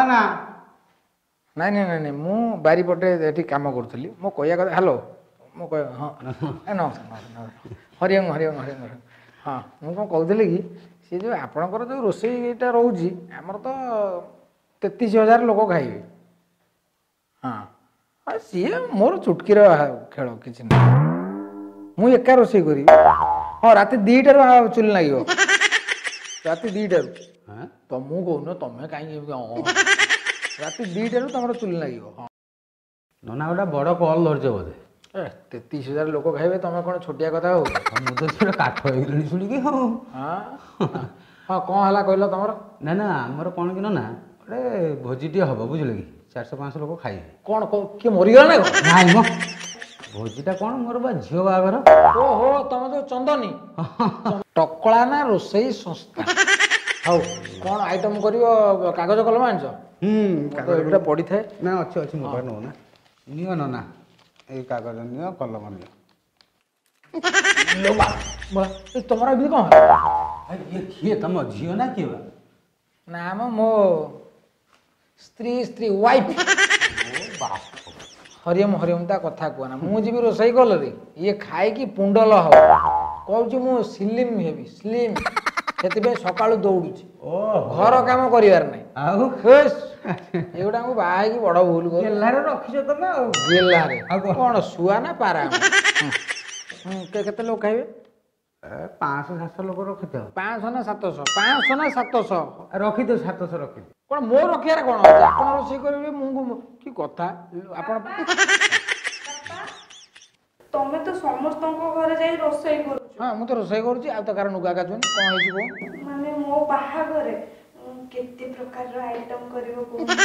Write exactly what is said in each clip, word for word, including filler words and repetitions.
ना ନାଇଁ ନାଇଁ ନାଇଁ ନାଇଁ ମୁଁ ବାରିପଟେ ଏଠି କାମ କରୁଥିଲି ମୁଁ କହିବା କଥା ହ୍ୟାଲୋ ମୁଁ କହ ହଁ ନମସ୍କାର ହରିଓମ ହରିଓମ ହରିଓମ ହଁ ମୁଁ କ'ଣ କହୁଥିଲି କି ସେ ଯେଉଁ ଆପଣଙ୍କର ଯେଉଁ ରୋଷେଇଟା ରହୁଛି ଆମର ତ ତେତିଶ ହଜାର ଲୋକ ଖାଇବେ ହଁ ସିଏ ମୋର ଚୁଟକିର ଖେଳ କିଛି ନାହିଁ ମୁଁ ଏକା ରୋଷେଇ କରିବି ହଁ ରାତି ଦିଟାରୁ ଚୁଲି ଲାଗିବ ରାତି ଦିଟାରୁ ତମକୁ କହୁନ ତମେ କାହିଁକି ଏମିତି ରାତି ଦିଟାରୁ ତମର ଚୁଲି ଲାଗିବ ହଁ ନନା ଗୋଟେ ବଡ଼ କଲ୍ ଧରିଛ ବୋଧେ ଏ ତେତିଶ ହଜାର ଲୋକ ଖାଇବେ ତମେ କ'ଣ ଛୋଟିଆ କଥା ହଉ ମୁଁ ତ ସେଟା କାଠ ହେଇଗଲିଣି ଶୁଣିକି ହଉ ହଁ କ'ଣ ହେଲା କହିଲ ତମର ନା ନା ଆମର କ'ଣ କି ନନା ଗୋଟେ ଭୋଜିଟିଏ ହବ ବୁଝିଲେ କି ଚାରିଶହ ପାଞ୍ଚଶହ ଲୋକ ଖାଇବେ କ'ଣ କିଏ ମରିଗଲା ନା ନାଇଁ ମ ଭୋଜିଟା କ'ଣ ମୋର ବା ଝିଅ ବାହାଘର ଓହୋ ତମେ ଯୋଉ ଚନ୍ଦନୀ ଟକଳା ନା ରୋଷେଇ ସଂସ୍ଥା ହଉ କ'ଣ ଆଇଟମ୍ କରିବ କାଗଜ କଲମ ଆଣିଛ ହୁଁ ଏଇଟା ପଡ଼ିଥାଏ ନା ଅଛି ଅଛି ମୋ ପାଖରେ ନଉନା ନିଅ ନନା ଏଇ କାଗଜ ନିଅ କଲମ ନିଅ ତମର ଏମିତି କ'ଣ ଇଏ କିଏ ତମ ଝିଅ ନା କିଏ ବା ନା ମ ମୋ ସ୍ତ୍ରୀ ସ୍ତ୍ରୀ ୱାଇଫ୍ ହରିଓମ ହରିଓମ ତା କଥା କୁହ ନା ମୁଁ ଯିବି ରୋଷେଇ କଲରେ ଇଏ ଖାଇକି ପୁଣ୍ଡଲ ହବ କହୁଛି ମୁଁ ସ୍ଲିମ୍ ହେବି ସ୍ଲିମ୍ ସେଥିପାଇଁ ସକାଳୁ ଦୌଡୁଛି ଘର କାମ କରିବାର ନାହିଁ ଆଉ ଏଗୁଡ଼ା ମୁଁ ବାହା ହେଇକି ବଡ଼ ଭୁଲ ଗେହ୍ଲାରେ ରଖିଛ ତମେ ଆଉ ଗେହ୍ଲାରେ କ'ଣ ଶୁଆ ନା ପାରା କେତେ ଲୋକ ଖାଇବେ ପାଞ୍ଚଶହ ସାତଶହ ଲୋକ ରଖିଥାଅ ପାଞ୍ଚଶହ ନା ସାତଶହ ପାଞ୍ଚଶହ ନା ସାତଶହ ରଖିଦିଅ ସାତଶହ ରଖିଦିଅ କ'ଣ ମୋ ରଖିବାରେ କ'ଣ ଅଛି ଆପଣ ରୋଷେଇ କରିବେ ମୁଁ କି କଥା ଆପଣ ତମେ ତ ସମସ୍ତଙ୍କ ଘରେ ଯାଇ ରୋଷେଇ କରୁଛ ହଁ ମୁଁ ତ ରୋଷେଇ କରୁଛି ଆଉ ତ କାହାର ନୁଗା କାଚୁନି କ'ଣ ହେଇଛି କୁହ ମାନେ ମୋ ବାହାଘରେ କେତେ ପ୍ରକାରର ଆଇଟମ କରିବ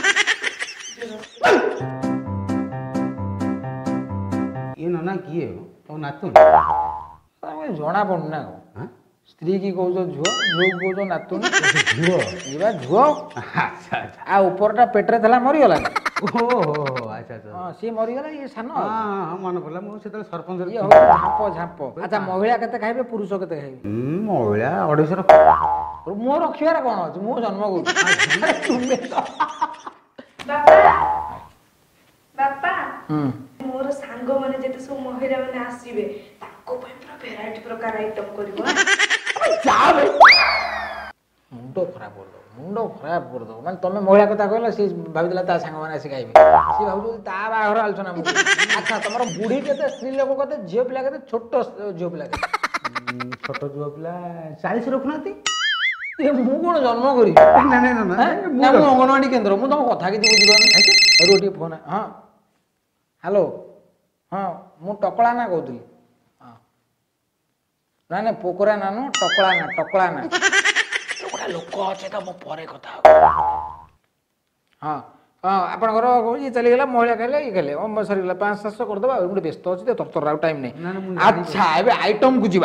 ଇଏ ନନା କିଏ ତମ ନାତୁଣୀ ଜଣା ପଡୁନି ନା କ'ଣ ସ୍ତ୍ରୀ କି କହୁଛ ଝୁଅ ଝୁଅକୁ କହୁଛ ନାତୁଣୀ ଝୁଅ ଇଏ ଝୁଅ ଆଚ୍ଛା ଆଚ୍ଛା ଆଉ ଉପରଟା ପେଟରେ ଥିଲା ମରିଗଲା ଓହୋ ଆଚ୍ଛା ଆଚ୍ଛା ହଁ ସିଏ ମରିଗଲା ଇଏ ସାନ ହଁ ହଁ ମନେ ପଡ଼ିଲା ମୁଁ ସେତେବେଳେ ସରପଞ୍ଚ ଇଏ ହେଉଛି ଝାମ୍ପ ଝାମ୍ପ ଆଚ୍ଛା ମହିଳା କେତେ ଖାଇବେ ପୁରୁଷ କେତେ ଖାଇବେ ମହିଳା ଅଢ଼େଇଶହ ମୋ ରଖିବାରେ କ'ଣ ଅଛି ମୁଁ ଜନ୍ମ କରୁଛି ବାପା ମୋର ସାଙ୍ଗମାନେ ଯେତେ ସବୁ ମହିଳା ମାନେ ଆସିବେ ତାଙ୍କ ପାଇଁ ପୁରା ଭେରାଇଟି ପ୍ରକାର ଆଇଟମ କରିବ ମୁଣ୍ଡ ଖରାପ କରିଦେବ ମୁଣ୍ଡ ଖରାପ କରିଦେବ ମାନେ ତମେ ମହିଳା କଥା କହିଲ ସିଏ ଭାବିଥିଲା ତା ସାଙ୍ଗମାନେ ଆସି ଖାଇବେ ସିଏ ଭାବୁଛନ୍ତି ତା ବାହାଘର ଆଲୋଚନା ମୁଁ ଆଚ୍ଛା ତମର ବୁଢୀ କେତେ ସ୍ତ୍ରୀ ଲୋକ କେତେ ଝିଅ ପିଲା କେତେ ଛୋଟ ଝିଅ ପିଲା କେତେ ଛୋଟ ଝିଅ ପିଲା ଚାଳିଶ ରଖୁନାହାନ୍ତି ମୁଁ କ'ଣ ଜନ୍ମ କରିବି ମୁଁ ଅଙ୍ଗନବାଡି କେନ୍ଦ୍ର ମୁଁ ତମ କଥା କିଛି ବୁଝିପାରୁନି ରୁହ ଟିକେ ଫୋନ ହଁ ହ୍ୟାଲୋ ହଁ ମୁଁ ଟକଳା ନା କହୁଥିଲି ହଁ ନାଇଁ ନାଇଁ ପୋକରା ନା ନୁହଁ ଟକଳା ନା ଟକଳା ନା ଗୋଟେ ଲୋକ ଅଛି ତ ମୁଁ ପରେ କଥା ହବ ହଁ ହଁ ଆପଣଙ୍କର ଇଏ ଚାଲିଗଲା ମହିଳା ଖାଇଲେ ଇଏ ଖାଇଲେ ସରିଗଲା ପାଞ୍ଚ ସାତଶହ କରିଦେବା ଆଉ ଗୋଟେ ବ୍ୟସ୍ତ ଅଛି ତରତର ଆଉ ଟାଇମ୍ ନାହିଁ ଆଚ୍ଛା ଏବେ ଆଇଟମ୍କୁ ଯିବା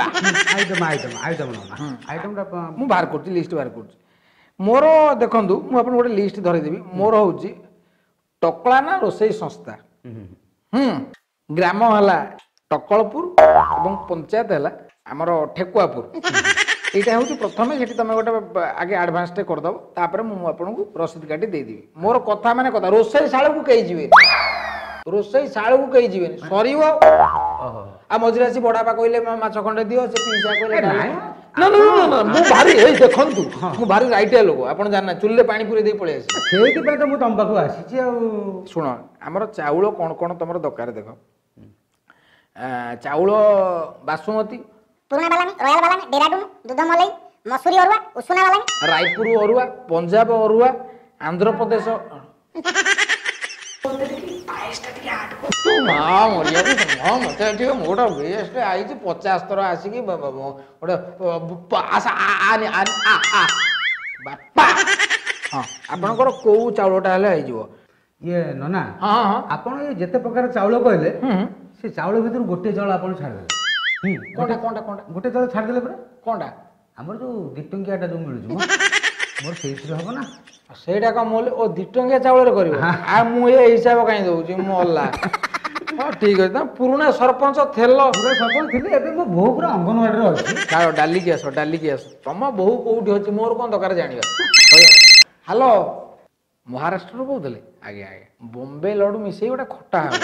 ମୁଁ ବାହାର କରୁଛି ଲିଷ୍ଟ ବାହାର କରୁଛି ମୋର ଦେଖନ୍ତୁ ମୁଁ ଆପଣଙ୍କୁ ଗୋଟେ ଲିଷ୍ଟ ଧରେଇଦେବି ମୋର ହେଉଛି ଟକଳା ନା ରୋଷେଇ ସଂସ୍ଥା ହୁଁ ଗ୍ରାମ ହେଲା ଟକଳପୁର ଏବଂ ପଞ୍ଚାୟତ ହେଲା ଆମର ଠେକୁଆପୁର এইটা হচ্ছে প্রথমে সেটি তুমি গোটে আগে আডভান্সটে করদেব তাপরে মু আপনার রসিদ কাটি ଦେଇଦେବି মোর কথা মানে কথা রোষেই শাড়ু কেই যাবে রোষেই শাড়ু কেই যাবে সরিব আ মঝিরে আসি বড়াপা কইলে মাছ খন্ডে দিও সে পিসা কইলে না না না না মু ভারি এই দেখন্তু মু ভারি রাইটিয়া লোক আপন জানা চুল্লে পানি পুরে দেই পড়ে আসি সেইতি পে তো মু তম পাখু আসিছি আর শুনো আমার চাউল কোন কোন তোমার দরকার দেখো চাউল বাসমতি पुराना वाला में रॉयल वाला में डेराडून दूध मलाई मसूरी अरुआ उषुना वाला में रायपुर अरुआ पंजाब अरुआ आंध्र प्रदेश तू मां मरिया हां मते ठीक मोटा बेस्ट आइछि पचास थर आसिकी गोटे पास आ आ आ बापा हां आपनकर को चाउलटा हले आइ जिवो ये नना हां हां आपन ये जते प्रकार चाउल कहले से चाउल भीतर गोटे चाउल आपन छाड़ दे कोंडा कोंडा कोंडा गोटे चाउल छाड़ देले परा कोंडा हमर जो दिटंकियाटा जो मिलु मोर सेइसरे हबो ना सेटा का मोले ओ दिटंकिया चाउल रे करिवो आ मु ए हिसाब काई दउची मोल्ला हां ठीक है ना पुराना सरपंच थेलो पुरा सरपंच थिले एबे मो बहु पुरा अंगनवाड़ी रे अछि कायो डाली की आसो डाली की आसो तम बहु कोउठी होची मोर कोन दरकार जानिबा हेलो ମହାରାଷ୍ଟ୍ରରୁ କହୁଥିଲେ ଆଜ୍ଞା ଆଜ୍ଞା ବମ୍ବେ ଲଡୁ ମିଶେଇ ଗୋଟେ ଖଟା ହେବ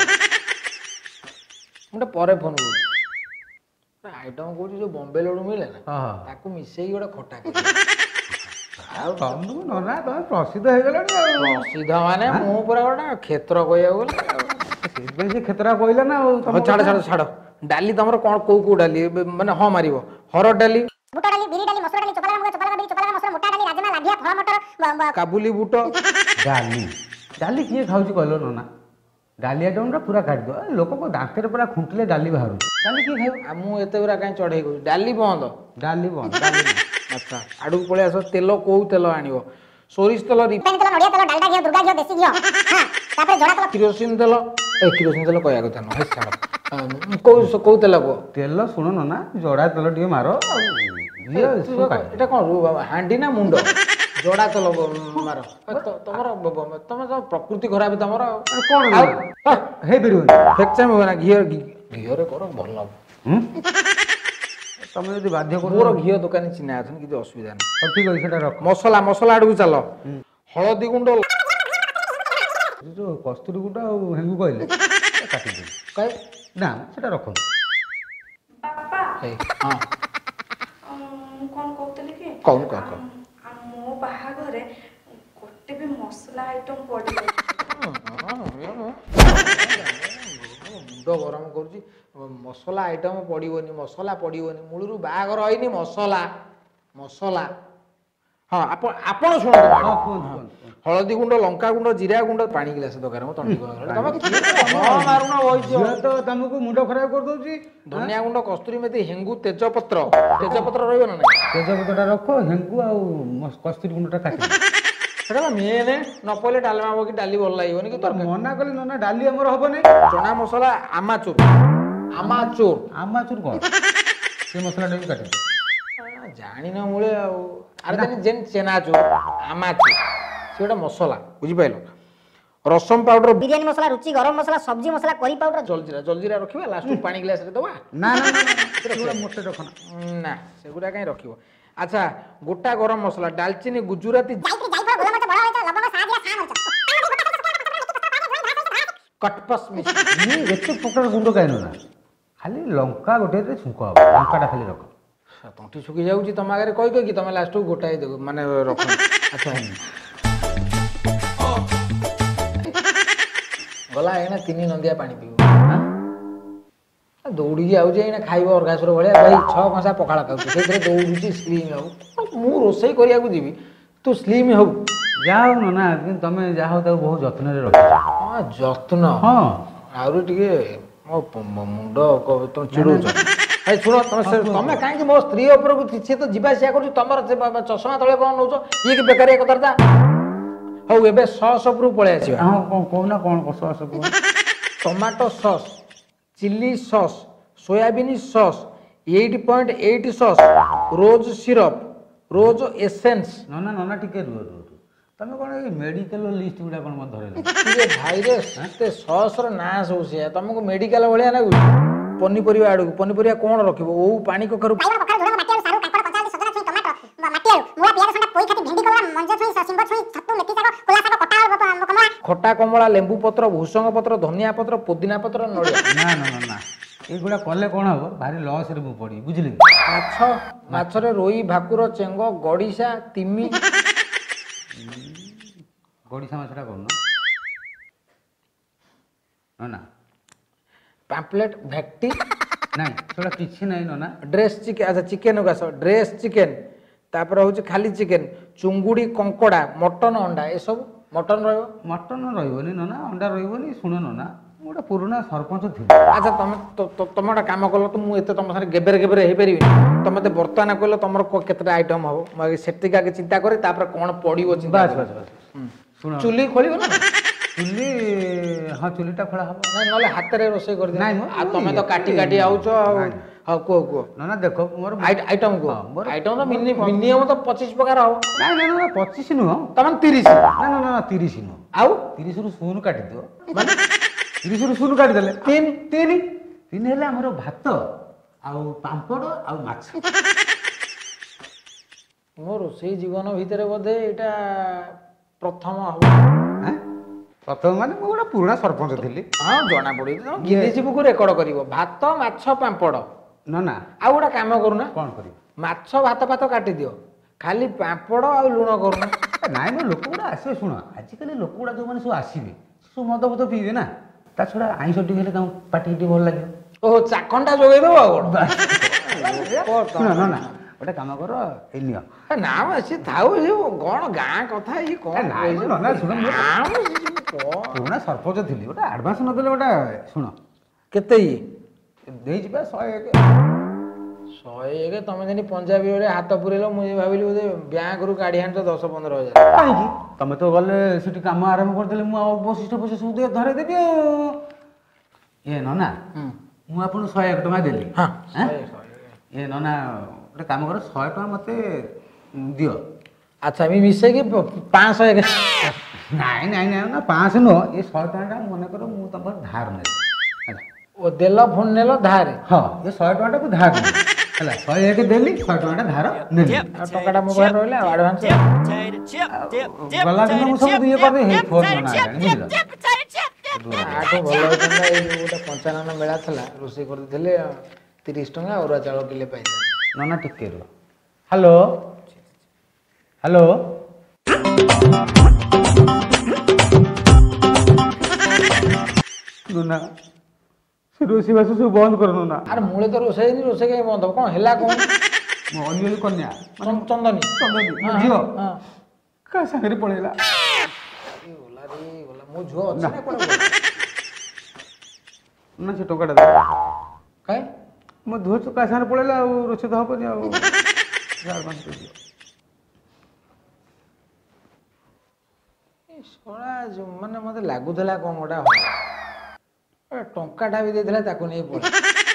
ଗୋଟେ ପରେ ଫୋନ କରୁଛି ଆଇଟମ କହୁଛି ଯୋଉ ବମ୍ବେ ଲଡୁ ମିଳେ ନା ହଁ ହଁ ତାକୁ ମିଶେଇକି ଗୋଟେ ଖଟା କରିବେ। ଆଉ ତମକୁ ନନା ତମେ ପ୍ରସିଦ୍ଧ ହେଇଗଲାଣି ଆଉ ପ୍ରସିଦ୍ଧ ମାନେ ମୁଁ ପୁରା ଗୋଟେ କ୍ଷେତ୍ର କହିବାକୁ ଗଲେ ସେଇଥିପାଇଁ ସେ କ୍ଷେତ୍ରା କହିଲା ନା ଆଉ ହଉ ତମ ଛାଡ କଥା। ଛାଡ ଛାଡ ଡାଲି ତମର କଣ କୋଉ କୋଉ ଡାଲି ଏବେ ମାନେ ହଁ ମାରିବ ହରଡ଼ ଡାଲି ବୁଟ ଡାଲି ବିରି ଡାଲି ମସୁର ଡାଲି ଚୋପା ମୁଗ ଚୋପା ବିରି ଚୋପା ମସୁର ମୋଟା ଡାଲି ରାଜମା ଲାଭିଆ ଫଳ ମଟର ବ- ବ- କାବୁଲି ବୁଟ ଡାଲି ଡାଲି କିଏ ଖାଉଛି କହିଲ ନନା ଡାଲି ଆଇଟମଟା ପୁରା କାଟିଦିଅ ଏ ଲୋକଙ୍କ ଦାନ୍ତରେ ପୁରା ଖୁଣ୍ଟିଲେ ଡାଲି ବାହାରୁଛି ଡାଲି କିଏ ଖାଇବ ଆଉ ମୁଁ ଏତେ ଗୁରା କାହିଁ ଚଢେଇ କହୁଛି ଡାଲି ବନ୍ଦ ଡାଲି ବନ୍ଦ ଡାଲି ନାହିଁ। ଆଚ୍ଛା ଆଡକୁ ପଳେଇ ଆସ ତେଲ କୋଉ ତେଲ ଆଣିବ ସୋରିଷ ତେଲ ରି- ରିଫାଇନ ତେଲ ନଡ଼ିଆ ତେଲ ଡାଲଡା ଘିଅ ଦୁର୍ଗା ଘିଅ ଦେଶୀ ଘିଅ ହଁ ତାପରେ ଜଡ଼ା ତେଲ କିରୋସିନ ତେଲ ଏ କିରୋସିନ ତେଲ କହିବା କଥା ନୁହଁ ଛାଡ କୋଉ କୋଉ ତେଲ କୁହ ତେଲ ଶୁଣ ନନା ଜଡ଼ା ତେଲ ଟିକେ ମାର ଆଉ ଇଏ ସବୁ କାଟିଦିଅ। ଏଟା କଣ ହାଣ୍ଡି ନା ମୁଣ୍ଡ ଜଡା ତେଲ ବ- ମାର ଏ ତ- ତମର ବ- ବ- ତମେ ତ ପ୍ରକୃତି ଖରାପ ତମର ଆଉ ଆରେ କ'ଣ ଆଉ ଆଉ ହେଇପାରିବନି ଫେକ୍ଚା ହୁଏ ନା ଘିଅ ଘି- ଘିଅରେ କର ଭଲ ହବ ହୁଁ? ତମେ ଯଦି ବାଧ୍ୟ କରୁଛ ମୋର ଘିଅ ଦୋକାନୀ ଚିହ୍ନା ଅଛନ୍ତି କିଛି ଅସୁବିଧା ନାହିଁ ହଉ ଠିକ ଅଛି ସେଟା ରଖ ମସଲା ମସଲା ଆଡକୁ ଚାଲ ହଳଦୀ ଗୁଣ୍ଡ ସେ ଯୋଉ କସ୍ତୁରୀ ଗୁଣ୍ଡ ଆଉ ହେଙ୍ଗୁ କହିଲେ କାଟିଦିଅ କାଇଁ ନା ସେଟା ରଖନ୍ତୁ ବାପା ଏଇ, ହଁ ଉଁ, ମୁଁ କଣ କହୁଥିଲି କି କହୁନ କହ କହ ଆମ୍, ଆମ୍ ମୋ ବାହାଘରେ ଗୋଟେ ବି ମସଲା ଆଇଟମ ପଡିବନି। ମୁଣ୍ଡ ଗରମ କରୁଛି ମସଲା ଆଇଟମ ପଡିବନି ମସଲା ପଡିବନି ମୂଳରୁ ବାହାଘର ହେଇନି ମସଲା ମସଲା ହଁ ଆପଣ ଆପଣ ଶୁଣନ୍ତୁ ହଁ, ଆଗ। କୁହନ୍ତୁ, ହଁ। କୁହନ୍ତୁ, କୁହନ୍ତୁ। ହଳଦୀ ଗୁଣ୍ଡ ଲଙ୍କା ଗୁଣ୍ଡ ଜିରା ଗୁଣ୍ଡ ପାଣି ଗ୍ଲାସ ଦରକାର ମୋ ତଣ୍ଟି ଗରମ ହେଲାଣି। ତମେ କିଏ ହଁ ମାରୁନ ବଇଛ ଝିଅ ତ ତମକୁ ମୁଣ୍ଡ ଖରାପ କରିଦଉଛି ଧନିଆ ଗୁଣ୍ଡ କସ୍ତୁରୀ ମେଥି ହେଙ୍ଗୁ ତେଜପତ୍ର ତେଜପତ୍ର ରହିବ ନା ନାଇଁ ତେଜପତ୍ରଟା ରଖ ହେଙ୍ଗୁ ଆଉ ମସ୍- କସ୍ତୁରୀ ଗୁଣ୍ଡଟା କାଟିଦିଅ ସେଟା ବା ମେନ୍ ନ ପଇଲେ ଡାଲମା ହବ କି ଡାଲି ଭଲ ଲାଗିବନି କି ତରକାରୀ ମନା କଲି ନନା ଡାଲି ଆମର ହବନି ଚଣା ମସଲା ଆମାଚୁର ଆମାଚୁର ଆମଚୁର କ'ଣ ସେ ମସଲାଟା ବି କାଟିଦିଅ ଆ, ଜାଣିନ ମୂଳେ ଆଉ ଆରେ ଜାଣି ଯେନ୍ ଚେନାଚୁର ଆମାଚୁର ସେ ଗୋଟେ ମସଲା ବୁଝିପାରିଲ ରସମ ପାଉଡର ବିରିୟାନୀ ମସଲା ରୁଚି ଗରମ ମସଲା ସବଜି ମସଲା କରି ପାଉଡର ଜଲଜିରା ଜଲଜିରା ରଖିବା ଲାଷ୍ଟକୁ ପାଣି ଗ୍ଲାସରେ ଦେବା ନା ନା ନା, ନା, ସେଗୁଡ଼ା ମୋଟେ ରଖନା ନା ସେଗୁଡ଼ା କାହିଁ ରଖିବ ଆଚ୍ଛା ଗୋଟା ଗରମ ମସଲା ଡାଲଚିନି ଗୁଜୁରାତି ଯାଇତ୍ରୀ ଜାଇଫଳ ଗୋଲମରିଚ ବଡ଼ ଅଳେଇଚ ଲବଙ୍ଗ ସାଜିରା ସା ମରିଚ କଟପସ୍ ମିଶ୍ରି ଇଏ ଏତେ ପ୍ରକାର ଗୁଣ୍ଡ କାହିଁ ନନା ଖାଲି ଲଙ୍କା ଗୋଟେ ଛୁଙ୍କ ହବ ଲଙ୍କାଟା ଖାଲି ରଖ ତଣ୍ଟି ଶୁଖି ଯାଉଛି ତମ ଆଗରେ କହି କହିକି ତମେ ଲାଷ୍ଟକୁ ଗୋଟାଏ ଦେବ ମାନେ ରଖ ଆଚ୍ଛା ଗଲା ଏଇନା ତିନି ନନ୍ଦିଆ ପାଣି ପିଇବ ଦୌଡ଼ିକି ଆଉଛି ଏଇନା ଖାଇବ ଅର୍ଗାସୁର ଭଳିଆ ଭାଇ ଛଅ କଂସା ପଖାଳ ଖାଉଛି ସେଇଥିରେ ଦୌଡୁଛି ସ୍ଲିମ୍ ହବୁ ମୁଁ ରୋଷେଇ କରିବାକୁ ଯିବି ତୁ ସ୍ଲିମ୍ ହବୁ ଯାହା ହଉ ନନା କିନ୍ତୁ ତମେ ଯାହା ହଉ ତାକୁ ବହୁତ ଯତ୍ନରେ ରଖିଛ ହଁ ଯତ୍ନ ହଁ ଆହୁରି ଟିକେ ମୋ ପ- ମୋ ମୁଣ୍ଡ କ- ତମେ ଚିଡଉଛ ଭାଇ ଶୁଣ ତମେ ସେ- ତମେ କାହିଁକି ମୋ ସ୍ତ୍ରୀ ଉପରକୁ ସିଏ ତ ଯିବା ଆସିବା କରୁଛି ତମର ସେ ବା- ବା ଚଷମା ତଳେ କ'ଣ ନଉଛ ଇଏ କି ବେକାରିଆ କଥାବାର୍ତ୍ତା ହଉ ଏବେ ସସ୍ ଉପରକୁ ପଳେଇ ଆସିବା ହଁ କ'ଣ କହୁନା କ'ଣ କଷ ସବୁ tomato sauce chilli sauce soybean sauce eight point eight sauce rose syrup rose essence ନନା ନନା ଟିକେ ରୁହ ରୁହ ରୁହ। ତମେ କ'ଣ ଏଇ ମେଡ଼ିକାଲ ଲିଷ୍ଟ ଗୁଡ଼ା କ'ଣ ମୋତେ ଧରେଇଲ ଇଏ ଭାଇରେ ଏତେ ସସ୍ର ନାଁ ସବୁ ସେଇଆ ତମକୁ ମେଡିକାଲ ଭଳିଆ ଲାଗୁଛି ପନିପରିବା ଆଡକୁ ପନିପରିବା କ'ଣ ରଖିବ ଓଉ ପାଣି କଖାରୁ ବାଇଗଣ କଖାରୁ ଝୁଡ଼ଙ୍ଗ ମାଟିଆଳୁ ସାରୁ କାଙ୍କଡ଼ କଞ୍ଚା ହଳଦୀ ସଜନା ଛୁଇଁ ଟମାଟୋ ମ- ମାଟିଆଳୁ ମୂଳା ପିଆଜ ସଣ୍ଡା ପୋଇ ଖାଟି ଭେଣ୍ଡି କଲରା ମଞ୍ଜ ଛୁଇଁ ସିମ୍ବ ଛୁଇଁ ଛତୁ ମେଥି ଶାଗ କୋଲା ଶାଗ କଟା ଆଳୁ କ- କମଳା ଖଟା କମଳା ଲେମ୍ବୁ ପତ୍ର ଭୂଷଙ୍ଗ ପତ୍ର ଧନିଆ ପତ୍ର ପୋଦିନା ପତ୍ର ନଡ଼ିଆ ନା ନା ନା ନା ଏଇଗୁଡ଼ା କଲେ କ'ଣ ହବ ଭାରି ଲସ୍ରେ ମୁଁ ପଡ଼ିବି ବୁଝିଲେ କି ମାଛ ମାଛରେ ରୋଇ ଭାକୁର ଚେଙ୍ଗ ଗଡ଼ିଶା ତିମି ଗଡ଼ିଶା ମାଛଟା କରୁନ ନନା ପାମ୍ପଲେଟ୍ ଭେକ୍ଟି ନାଇଁ ସେଗୁଡ଼ା କିଛି ନାହିଁ ନନା ଡ୍ରେସ୍ ଚିକେନ୍ ଆଚ୍ଛା ଚିକେନକୁ ଆସ ଡ୍ରେସ୍ ଚିକେନ୍ ତାପରେ ହେଉଛି ଖାଲି ଚିକେନ୍ ଚୁଙ୍ଗୁଡ଼ି କଙ୍କଡ଼ା ମଟନ ଅଣ୍ଡା ଏସବୁ ମଟନ ରହିବ ମଟନ ରହିବନି ନନା ଅଣ୍ଡା ରହିବନି ଶୁଣ ନନା ମୁଁ ଗୋଟେ ପୁରୁଣା ସରପଞ୍ଚ ଥିଲି ଆଚ୍ଛା ତମେ ତ- ତ- ତମେ ଗୋଟେ କାମ କଲ ତ ମୁଁ ଏତେ ତମ ସାଙ୍ଗରେ ଗେବେରେ ଗେବେରେ ହେଇପାରିବିନି ତମେ ମତେ ବର୍ତ୍ତମାନ କହିଲ ତମର କ- କେତେଟା ଆଇଟମ୍ ହବ ମୁଁ ଆଗେ ସେତିକି ଆଗେ ଚିନ୍ତା କରେ ତାପରେ କ'ଣ ପଡ଼ିବ ଚିନ୍ତା ବାସ୍ କରେ। ବାସ୍ ବାସ୍ ଶୁଣ ଚୁଲି ଖୋଳିବ ନା ଚୁଲି ହଁ ଚୁଲିଟା ଖୋଳା ହବ ନାଇଁ ନହେଲେ ହାତରେ ରୋଷେଇ କରିଦିଅ ନାଇଁ ମ, ଆଉ ତମେ ତ ଏତେ- କାଟି କାଟି ଆଉଛ ଆଉ ନାଇଁ। ହଉ କୁହ କୁହ ନନା ଦେଖ ମୋର ଆଇଟମ୍ କୁହ ହଁ, ମୋର- ଆଇଟମ୍ ତ ମିନିମମ୍ ତ ପଚିଶ ପ୍ରକାର ହବ ନାଇଁ ନାଇଁ ନା ପଚିଶ ନୁହଁ ତମେ ତିରିଶ ନା ନା ନା ନା ତିରିଶ ନୁହଁ ଆଉ ତିରିଶରୁ ଶୂନ କାଟିଦିଅ ମାନେ ତିରିଶରୁ ଶୂନ କାଟିଦେଲେ ତିନି ତିନି ତିନି ହେଲେ ଆମର ଭାତ ଆଉ ପାମ୍ପଡ଼ ଆଉ ମାଛ ମୋ ରୋଷେଇ ଜୀବନ ଭିତରେ ବୋଧେ ଏଇଟା ପ୍ରଥମ ହବ। ଆଁ? ପ୍ରଥମ ମାନେ ମୁଁ ଗୋଟେ ପୁରୁଣା ସରପଞ୍ଚ ଥିଲି। ହଁ ଜଣା ପଡୁଛି ତମ ଗିନିଜ୍ ବୁକ୍ ରେକର୍ଡ କରିବ ଭାତ ମାଛ ପାମ୍ପଡ଼। ନା ନା ଆଉ ଗୋଟେ କାମ କରୁନା କ'ଣ କରିବି? ମାଛ ଭାତ ଫାତ କାଟିଦିଅ ଖାଲି ପାମ୍ପଡ଼ ଆଉ ଲୁଣ କରୁନା। ଏ ନାଇଁ ମ ଲୋକ ଗୁଡ଼ା ଆସିବେ ଶୁଣ ଆଜିକାଲି ଲୋକ ଗୁଡ଼ା ଯେଉଁମାନେ ସବୁ ଆସିବେ ସବୁ ମଦ ଫଦ ପିଇବେ ନା ତା ଛଡ଼ା ଆଇଁଷ ଟିକେ ହେଲେ ତାଙ୍କୁ ପାଟିକି ଟିକେ ଭଲ ଲାଗିବ। ଓହୋ ଚାକଣଟା ଯୋଗେଇ ଦବ ଆଉ କ'ଣ? ଶୁଣ ନା ନା ଗୋଟେ କାମ କର ଏଇ ନିଅ। ଏ ନା ମ ସିଏ ଥାଉ ଏ ଯୋଉ କ'ଣ ଗାଁ କଥା ଇଏ କ'ଣ ଏ ନାଇଁ ମ ନନା ଶୁଣ ମୁଁ ନା ମ ସେ ସବୁ କ'ଣ? ପୁରୁଣା ସରପଞ୍ଚ ଥିଲି ଗୋଟେ ଆଡ଼ଭାନ୍ସ ନଦେଲେ ଗୋଟେ ଶୁଣ କେତେ ଇଏ ଦେଇଯିବା ଶହେ ଏକ। ଶହେ ଏକ ତମେ ଯେମିତି ପଞ୍ଜାବୀରେ ହାତ ପୁରେଇଲ ମୁଁ ଭାବିଲି ବୋଧେ ବ୍ୟାଙ୍କରୁ କାଢ଼ି ଆଣିଛ ଦଶ ପନ୍ଦର ହଜାର। କାହିଁକି ତମେ ତ ଗଲେ ସେଠି କାମ ଆରମ୍ଭ କରିଦେଲେ ମୁଁ ଆଉ ଅବଶିଷ୍ଟ ପଇସା ସବୁ ଟିକେ ଧରେଇ ଦେବି ଆଉ। ଇଏ ନନା ମୁଁ ଆପଣଙ୍କୁ ଶହେ ଏକ ଟଙ୍କା ଦେଲି। ହଁ ଆଁ? ଶହେ ଶହେ ଇଏ ନନା ଗୋଟେ କାମ କର ଶହେ ଟଙ୍କା ମୋତେ ଦିଅ। ଆଚ୍ଛା ବି ମିଶେଇକି ପାଞ୍ଚଶହ ଏକ ନାଇଁ ନାଇଁ ନାଇଁ ନା ପାଞ୍ଚଶହ ନୁହଁ ଏ ଶହେ ଟଙ୍କାଟା ମନେକର ମୁଁ ତମର ଧାର ନେଲି ହେଲା। ଓ ଦେଲ ଫୁଣି ନେଲ ଧାରେ ହଁ ଏ ଶହେ ଟଙ୍କାଟାକୁ ଧାର ନେଲି ହେଲା ଶହେ ଏକ ଦେଲି ଶହେ ଟଙ୍କାଟା ଧାର ନେଲି। ଆଉ ଟଙ୍କାଟା ମୋ ପାଖରେ ରହିଲା ଆଉ ଆଡ଼ଭାନ୍ସ ଗଲା ଦିନ ମୁଁ ସବୁ ଇଏ କରିଦେବି ହେଇ ଫୋନ୍ ନନା ଆଇଲାଣି ବୁଝିଲ। ଆଠୁ ଭଲ ହେଇଥାନ୍ତା ଏଇ ଯୋଉ ଗୋଟେ ପଞ୍ଚାନନ ମେଳା ଥିଲା ରୋଷେଇ କରିଦେଇଥିଲେ ତିରିଶ ଟଙ୍କା ଅରୁଆ ଚାଉଳ କିଲେ ପାଇଥାନ୍ତେ। ନନା ଟିକେ ରୁହ। ହ୍ୟାଲୋ ହ୍ୟାଲୋ ନନା ସେ ରୋଷେଇବାସ ସବୁ ବନ୍ଦ କର ନନା। ଆରେ ମୂଳେ ତ ରୋଷେଇ ହେଇନି ରୋଷେଇ କାହିଁ ବନ୍ଦ ହବ କ'ଣ ହେଲା କ'ଣ? ମୋ ଅଲିଅଲି କନ୍ୟା ଚନ୍ଦ- ଚନ୍ଦନୀ ଚନ୍ଦନୀ ମୋ ହଁ, ଝିଅ ହଁ। କାହା ସାଙ୍ଗରେ ପଳେଇଲା। ଏ ଗଲା ରେ ଗଲା ମୋ ଝିଅ ଅଛି ନା କୁଆଡ଼େ ଗଲା? ନା ସେ ଟଙ୍କାଟା ଦେ କାଇଁ ମୋ ଝିଅ ତ କାହା ସାଙ୍ଗରେ ପଳେଇଲା ଆଉ ରୋଷେଇ ତ ହବନି ଆଉ ଆଡ଼ଭାନ୍ସ ଦେଇଦିଅ। ଏ ଶଳା ଯୋଉ ମାନେ ମତେ ଲାଗୁଥିଲା କ'ଣ ଗୋଟା ହବ। ଏ ଟଙ୍କାଟା ବି ଦେଇଥିଲା ତାକୁ ନେଇ ପଳେଇ